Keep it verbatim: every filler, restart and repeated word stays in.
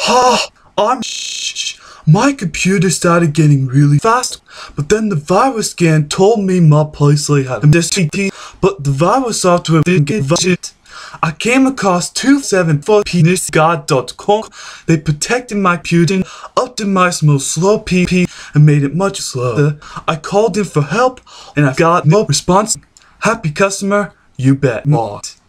Ha! I'm sh. My computer started getting really fast, but then the virus scan told me my PlayStation had a S T D, but the virus software didn't get it. I came across two seven four penis god dot com. They protected my computer, optimized my slow P P, and made it much slower. I called in for help, and I got no response. Happy customer, you bet not.